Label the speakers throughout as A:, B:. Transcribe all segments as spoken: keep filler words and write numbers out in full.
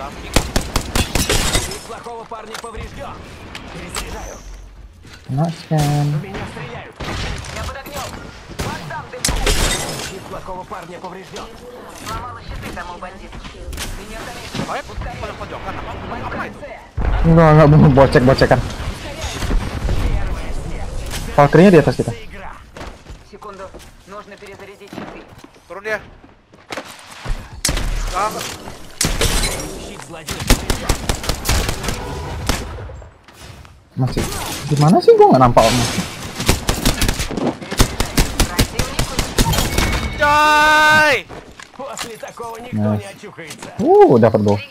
A: samping.
B: Плохого парня поврежден. Перезаряжаю.
C: Naskan.
B: В меня стреляют. Я под огнем. Поддам дымку. Щит плохого парня поврежден. Сломала щиты тому бандиту. Меня замечен.
A: Kayak pada pojokan apa? Apa itu?
C: Enggak, enggak mau bocek-bocekan. Valkyrie-nya di atas kita.
B: Игра. Секунду. Нужно перезарядить щиты.
A: Turun dia. Ah,
B: Щит злодея поврежден.
C: Masih. Gimana sih gua nggak nampak Om?
A: Jai!
B: После такого никто
C: Nice.
B: не очухается.
C: Uh, dapat gol.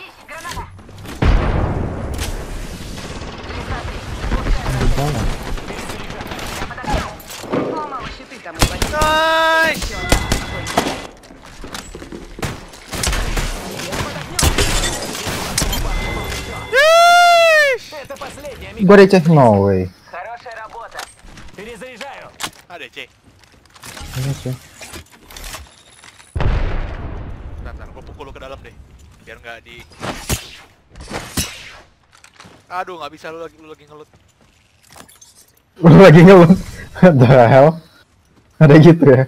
B: Сломала щиты тому бандиту.
A: Nice! Yeesh!
B: Это последняя
C: Gua D C. No way.
B: Хорошая работа. Перезаряжаю.
A: Ada C.
C: Iya sih.
A: Bentar, bentar, gua pukul lu ke dalam deh. Biar nggak di... Aduh, nggak bisa, lu lagi lu lagi ngelut.
C: Lu lagi ngelut. What the hell? Ada gitu ya?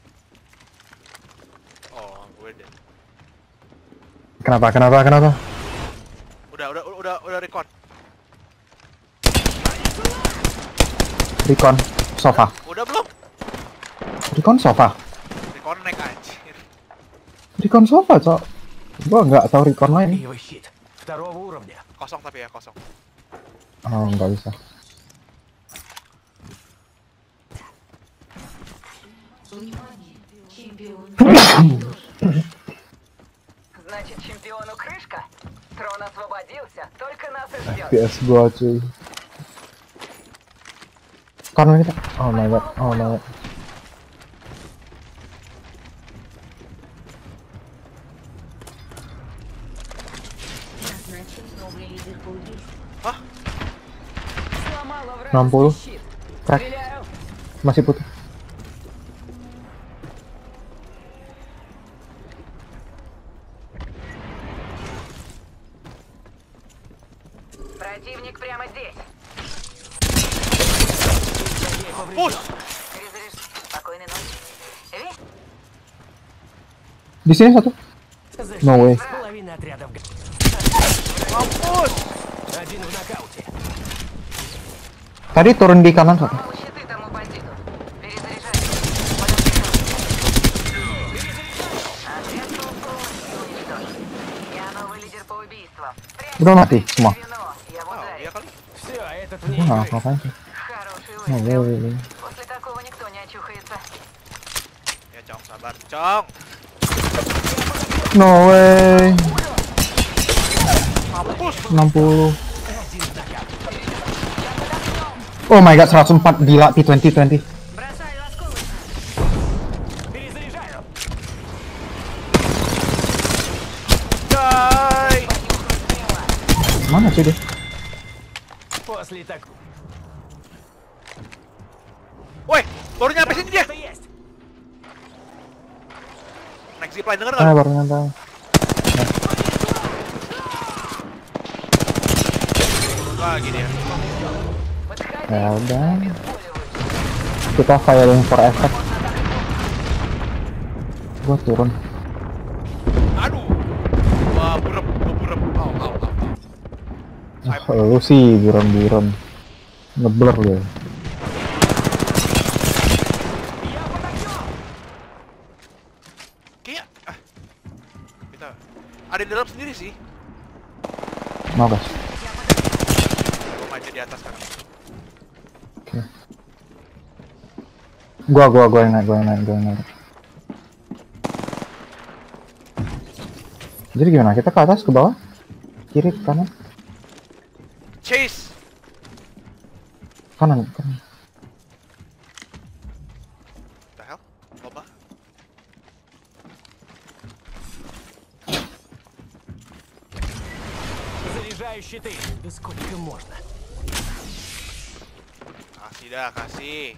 A: Oh, gue deh.
C: Kenapa? Kenapa? Kenapa?
A: Udah, udah, udah, udah record.
C: Recon sofa.
A: Udah belum?
C: Recon sofa.
A: Reconnect anjir.
C: Recon sofa, Cok. Gua nggak tahu recon lain.
B: Его щит. Второго уровня.
A: Kosong tapi ya, kosong.
C: Oh, nggak bisa.
B: Значит, чемпиону крышка? Трон освободился, только нас и ждет.
C: F P S gua cuy. Corner kita. Oh my god. Oh my god.
A: Hah?
B: Сломала
C: enam puluh.
B: вражеский щит.
C: Crack.
B: Стреляю.
C: Masih putih.
B: Противник прямо здесь.
A: Push!
B: Перезаряж. Спокойной ночи. Ви?
C: Di sini satu. No way.
B: Половина отрядов. г-
A: Mampus!
B: Один в нокауте.
C: Tadi turun di kanan satu.
B: Сломала щиты тому бандиту. Перезаряжаю. Отряд был полностью уничтожен. Я новый лидер по убийствам.
C: Udah mati semua.
B: Вино. Я в
A: Oh,
B: ударе.
A: iya kali.
B: Все, этот вне
C: Nah,
B: игры.
C: ngapain sih?
B: Хороший
C: No
B: выстрел.
C: way.
B: После такого никто не очухается.
A: Ya, Cong, sabar, Cong.
C: No way.
A: Mampus!
C: enam puluh.
B: Один в нокауте.
C: Oh my god, seratus empat gila P dua puluh dua puluh.
B: Бросаю осколок. Перезаряжаю.
A: Jai!
C: Mana sih dia?
B: После такого.
A: Woi, baru nyampe sini dia.
B: Что есть?
A: Naik zipline, denger
C: Ah,
A: nggak?
C: baru nyampe.
A: Lagi dia.
B: Подходи.
C: Ya udah.
B: Пользуюсь.
C: Kita firing for effect. Gua turun.
A: Aduh. Wah, burem, gua burem. Au, au, au.
C: Ah, lu sih buram-buram. Ngeblur lu.
B: Я под огнем.
A: Kayaknya ah. Kita ada di dalam sendiri sih.
C: Mau guys.
A: Gua maju di atas sekarang.
C: Oke. Gua gua gua yang naik, gua yang naik, gua yang naik. Jadi gimana? Kita ke atas, ke bawah? Kiri, ke kanan?
A: Chase.
C: Kanan, kanan.
A: The hell? Apa?
B: Заряжаю щиты. Да сколько можно?
A: Kasih dah, kasih.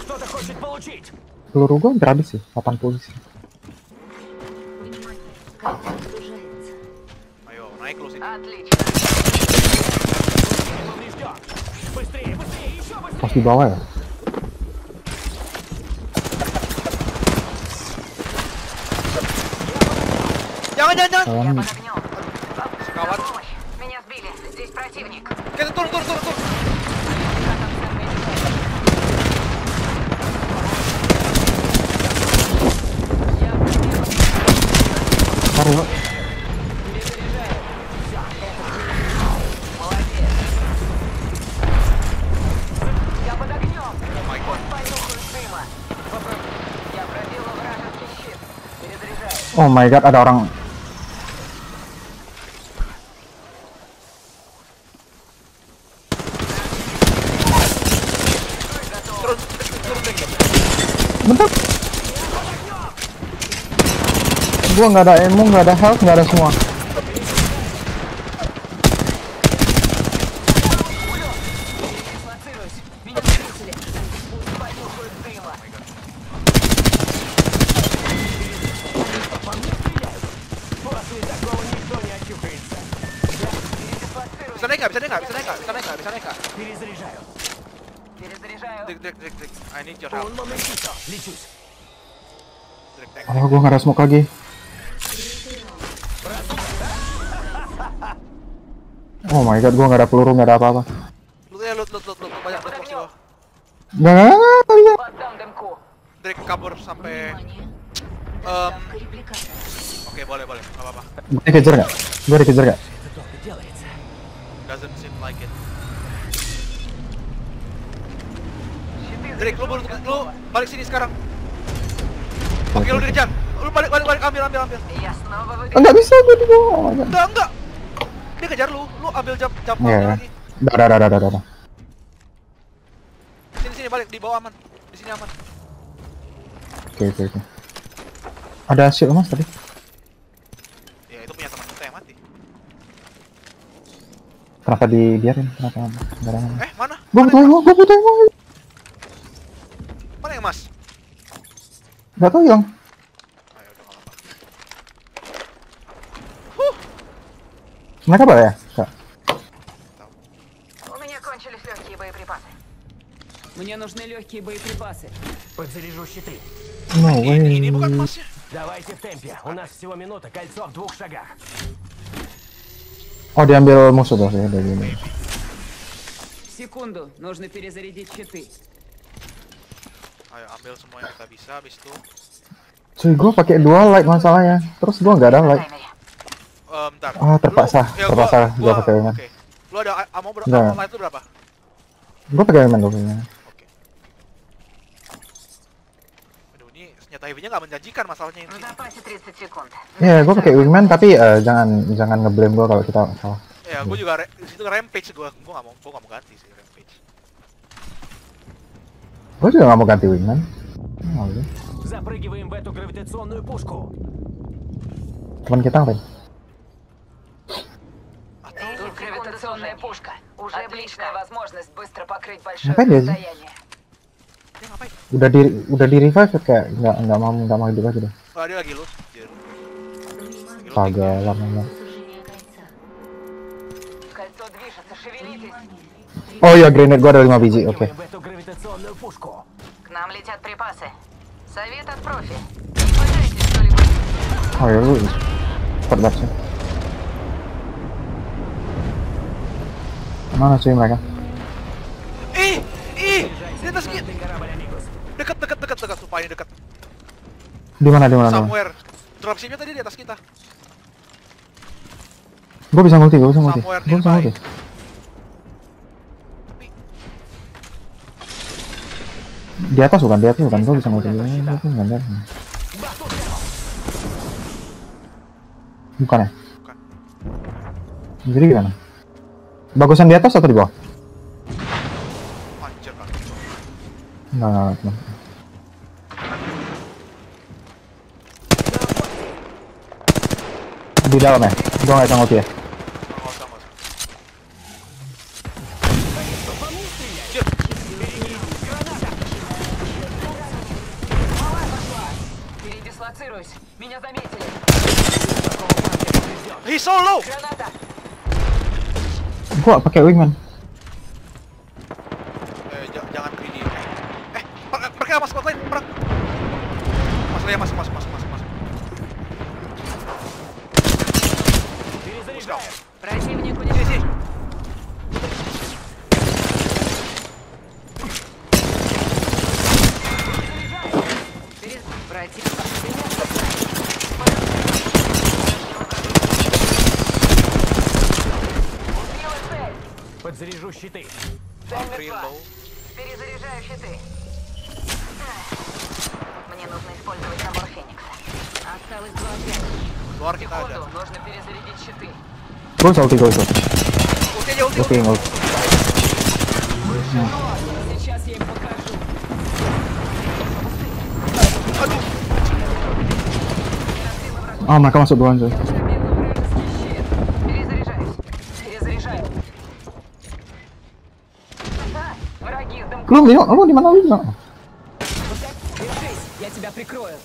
B: Кто-то хочет получить.
C: Peluru gua hampir habis sih, delapan puluh sih.
A: Ayo, naik lu sini.
B: Отлично. Поврежден. Быстрее, быстрее, еще быстрее.
C: Pas di bawah ya?
A: Jangan, jangan, jangan.
C: Kalian
B: Я под огнем.
A: Sekawan.
B: Помощь. Меня сбили. Здесь противник.
A: Kita turun, turun, turun, turun.
C: Ntar ya.
B: Я под огнем.
A: Oh my god.
B: Понюхаю дыма. Я пробил вражеский щит. Перезаряжаю.
C: Oh my god, ada orang.
A: Turun, turun deh.
C: Bentar. Gua nggak ada ammo, nggak ada health, nggak ada semua.
B: Дислоцируюсь. Меня встретили. Понюхаю дыма. По мне стреляют. После такого никто не очухается. Я передислоцируюсь.
A: Bisa naik nggak? Bisa naik nggak? Bisa naik nggak? Bisa naik nggak? Bisa naik nggak?
B: Перезаряжаю. Перезаряжаю.
A: Dek, dek, dek, dek. I need your help.
B: Un momentito. Лечусь.
A: Dek, dek.
C: Oh, gua nggak ada smoke lagi. Oh my god, gua nggak ada peluru, nggak ada apa-apa.
A: Lu ya, lu, lu, lu, lu, banyak lu di bawah.
C: Nggak, nggak, nggak, nggak, nggak bisa.
B: Поддам дымку.
A: Dek kabur sampai. Um, Oke, boleh, boleh. Nggak apa-apa.
C: Gua dikejar nggak? Gua dikejar nggak?
B: Это долго делается.
A: Doesn't seem like it. Drake, lu, lu, lu balik sini sekarang. Oke, lu dikejar. Lu balik, balik, balik, ambil, ambil, ambil.
B: Я снова
C: Oh,
B: выиграю.
C: nggak bisa, gua di bawah. Oh my god.
A: Enggak, enggak. Dia kejar lu, lu ambil jam jam
C: Iya, ya.
A: lagi.
C: Udah, udah, udah, udah, udah, udah.
A: Sini, sini balik di bawah aman. Di sini aman.
C: Oke, oke, oke. Ada shield mas tadi.
A: Ya, itu punya teman kita yang mati.
C: Kenapa dibiarin? Kenapa nggak ada ammo?
A: Eh, mana?
C: Gua
A: Mana
C: butuh
A: yang,
C: ammo, gua butuh ammo.
A: mana yang Mas?
C: Nggak tahu yang.
A: Ayo, udah nggak apa-apa.
C: Mereka apa ya? Nggak.
B: У меня кончились легкие боеприпасы.
D: Мне нужны легкие боеприпасы.
B: Подзаряжу щиты.
C: No
A: Ini, ini
C: way.
A: bukan Masnya.
B: Давайте в темпе. У нас всего минута. Кольцо в двух шагах.
C: Oh, diambil musuh tuh sih dari ini.
D: Секунду, нужно перезарядить щиты.
A: Ayo, ambil semua yang kita bisa, habis itu.
C: Cuy, gua pakai dua light masalahnya. Terus gua nggak ada light.
B: Таймере.
A: Um, bentar.
C: Ah, terpaksa.
A: Lu- ya,
C: Terpaksa
A: gua,
C: gua
A: gua,
C: pakai wingman.
A: Oke. Lu ada a- ammo berapa?
C: Nggak.
A: Ammo light itu berapa?
C: Gua pakai wingman gua punya.
A: Oke. Aduh, ini senjata heavy-nya nggak menjanjikan masalahnya
B: В
A: ini.
B: запасе тридцать секунд.
C: Iya, gua pakai wingman tapi eh, jangan jangan ngeblame gua kalau kita salah.
A: Ya, gue juga re- di situ rampage gue, gue nggak mau, gue nggak mau ganti sih rampage.
C: Gua juga nggak mau ganti wingman. Oh, iya.
B: Запрыгиваем в эту гравитационную пушку.
C: Teman kita ngapain?
B: Тут гравитационная пушка. Уже отличная возможность быстро покрыть большое
C: Ngapain dia sih?
B: расстояние.
A: Dia ngapain?
C: Udah di udah di revive ya, kayak nggak nggak mau nggak mau hidup lagi deh.
A: Oh, dia lagi loot. Dia. Lagi looting.
C: Kagak lama banget.
B: Кольцо движется, шевелитесь.
C: Oh iya, grenade gua ada lima biji. Oke.
B: В эту гравитационную пушку. К нам летят припасы. Совет от профи. Не пытайтесь что-либо.
C: Oh ya lu cepet banget sih. Mana sih mereka?
A: Ih, ih, di atas kita.
B: Корабль Амигос.
A: Dekat, dekat, dekat, dekat. Sumpah ini dekat.
C: Di mana di mana? di mana?
A: Somewhere. Dropshipnya tadi di atas kita.
C: Gua bisa multi, gua bisa multi.
A: Somewhere
C: Gua bisa
A: nearby.
C: multi.
A: Tapi,
C: Di atas bukan, di atas bukan. Gua bisa multi. Gua bisa multi. Bukan ya?
A: bukan.
C: Jadi gimana? Bagusan di atas atau di bawah?
A: Anjir kan.
C: Enggak, enggak, enggak. Di dalam ya? Gua nggak bisa multi ya?
A: Nggak usah, nggak usah. Anjir.
B: Меня заметили.
A: He's so low.
B: Граната.
C: Gua pakai wingman.
A: Eh, j- jangan greedy. Eh, per- pergi masuk lain, perang. Masuk ya, masuk, masuk, masuk, masuk, masuk. Let's go.
D: Противник
A: Sini,
D: уничтожен.
A: sini.
D: Перез- Противник.
B: Убила цель.
E: Подзаряжу щиты.
B: Цель
A: Three
B: мертва.
A: low.
B: Перезаряжаю щиты. Мне нужно использовать набор Феникса.
D: Осталось два отряда.
A: Luar kita ada.
B: Секунду, нужно перезарядить щиты.
C: Gua bisa ulti, gua bisa ulti.
A: Ulti aja, ulti.
C: Ulti, ulti.
D: Сейчас я им покажу.
A: Aduh.
C: Ah, mereka masuk duluan coy.
D: Пробила вражеский щит.
B: Перезаряжаюсь. Перезаряжаю. Ага, враги с дым.
C: Lu, Lino, lu di mana Lino?
D: Держись, я тебя прикрою.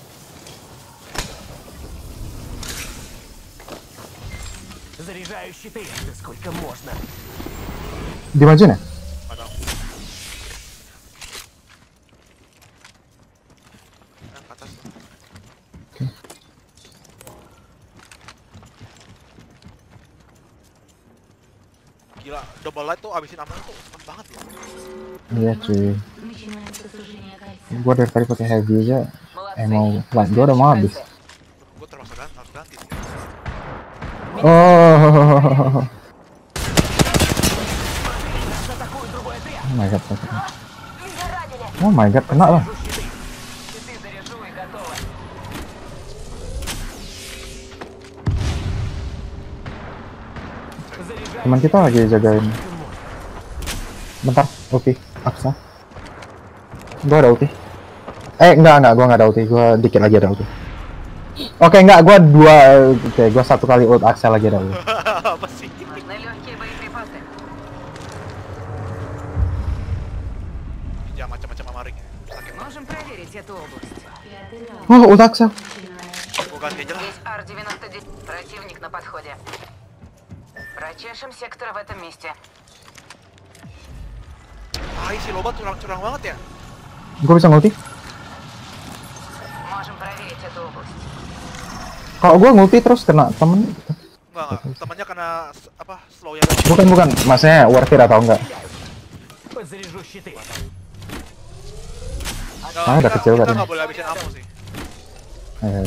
E: Заряжаю щиты. Да сколько можно?
C: Di maju nih?
A: Padang. Yang ke atas. Gila, double light tuh abisin aman tuh cepat banget loh.
C: Iya cuy. Gua dari tadi pakai heavy aja. Eh mau light gua udah mau habis.
A: Gue terpaksa kan harus ganti sih.
C: Oh. Oh my god. Oh my god, kena lah.
B: Щиты заряжу и готово.
E: Заряжаю
C: Teman kita lagi jagain. Bentar, ulti. Aksa. Gua ada ulti. Eh, enggak, enggak, gua enggak ada ulti. Gua dikit lagi ada ulti. Oke, enggak, gua dua. Oke, gua satu kali ult Aksa lagi ada ulti.
A: Apa sih?
B: Нужны легкие боеприпасы.
A: Jangan macam-macam sama ring. Sakit banget.
D: Можем проверить эту область.
C: Oh, ult Aksa.
A: Gue ganti aja lah.
B: Здесь Ар девяносто девять. Противник на подходе. Прочешем сектор в этом месте.
A: Ah, si Lobat curang-curang banget ya.
C: Gua bisa ngulti.
B: Можем проверить эту область.
C: Kalau gua ngulti terus kena temen.
A: Enggak, enggak. Temannya kena s- apa? Slow ya.
C: Bukan, bukan. Maksudnya worth it atau enggak?
E: Подзаряжу щиты.
A: Enggak,
C: Ah, udah
A: kita-
C: kecil
A: kita
C: kan.
A: nggak boleh habisin ammo sih.
C: Eh.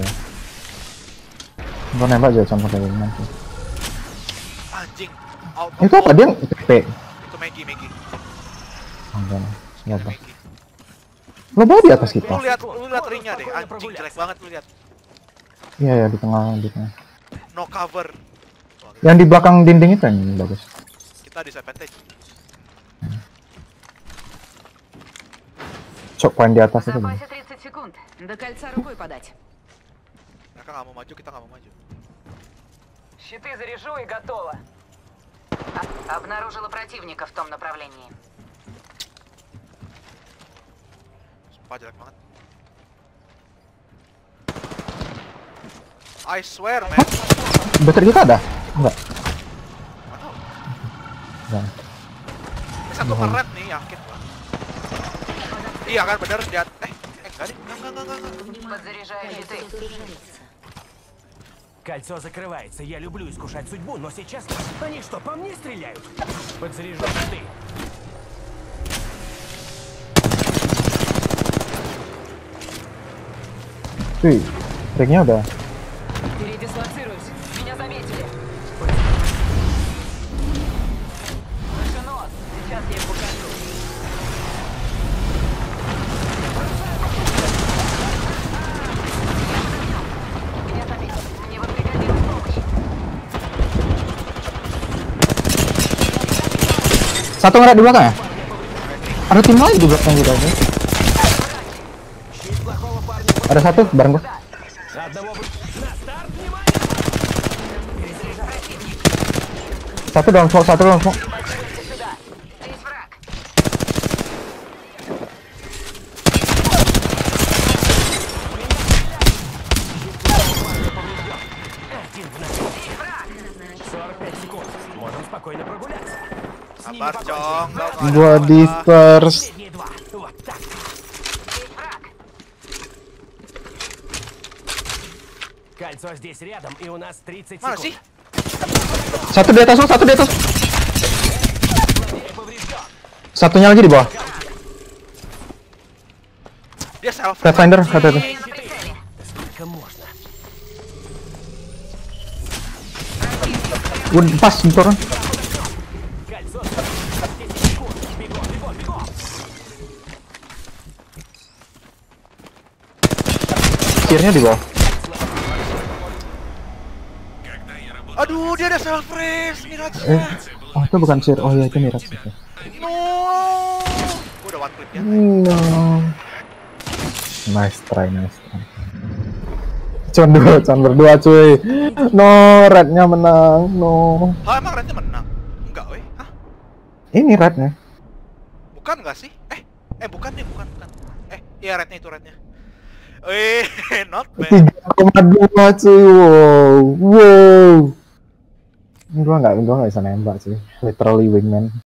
C: Gua nembak aja sama kayak gimana.
A: Anjing. Out of
C: Itu apa
A: mode.
C: dia? P.
A: Itu Maggie, Maggie.
C: Enggak. Enggak apa.
A: Maggie.
C: Lo bawa di atas kita.
A: Lu lihat, lu lihat ringnya deh. Anjing jelek banget lu lihat.
C: Iya, ya di tengah, di tengah.
A: No cover.
C: Yang di belakang dinding itu yang bagus.
A: Kita disadvantage.
C: Choke point di atas
D: В
C: itu. Bang.
D: запасе тридцать секунд. До кольца рукой подать.
A: Mereka nggak mau maju, kita nggak mau maju.
B: Щиты заряжу и готово. А- обнаружила противника в том направлении.
A: Sumpah jelek banget. I swear, man.
C: Battery kita ada? Enggak.
A: Nggak tahu.
C: Enggak.
A: Ini satu keren nih, yakin gua. Iya kan, bener lihat. Eh, eh enggak deh. Enggak, enggak, enggak, enggak.
B: Подзаряжаю щиты.
E: Кольцо закрывается. Я люблю искушать судьбу, но сейчас... Они что, по мне стреляют? Подзаряжу щиты.
C: Cuy, ringnya udah.
D: Передислоцируюсь.
B: Меня заметили. Решено. Сейчас я им покажу. Меня заметили. Мне вот пригодилась помощь.
C: Satu ngeliat di belakang ya? Ada tim lain di belakang kita aja.
E: Щит плохого парня.
C: Ada satu bareng gua.
E: Одного... вы- На старт, внимание!
C: Satu dalam smoke, satu dalam smoke.
B: Сюда. Здесь враг.
E: спокойно прогуляться. С ними
A: Sabar,
E: покончим.
A: Cong. Lo nggak ada
C: Gua
A: apa-apa.
C: disperse.
E: Последние два. Вот так.
B: Здесь враг.
E: Кольцо здесь рядом, и у нас тридцать
A: Mana
E: секунд.
A: sih?
C: Satu di atas lo, satu di atas.
E: Злодей поврежден.
C: Satunya lagi di bawah.
A: Dia self
C: Pathfinder, hati-hati.
E: Сколько можно?
C: Udah pas turun.
E: Кольцо десять секунд. Бегом, бегом, бегом.
C: Kirinya di bawah.
A: Aduh, dia ada self raise,
C: Eh,
A: Mirage.
C: oh itu bukan sir. Oh iya itu Mirage. Oke.
A: No. Gua udah one clip ya.
C: No. Nice try, nice try. Cuman dua, cuman berdua cuy. No, rednya menang. No.
A: Ah, emang rednya menang? Enggak, weh. Hah?
C: Ini rednya.
A: Bukan nggak sih? Eh, eh bukan nih, bukan, bukan. Eh, iya rednya itu rednya. Eh, not bad.
C: tiga koma dua cuy. Wow. Wow. Gua nggak, gua nggak bisa nembak sih. Literally wingman.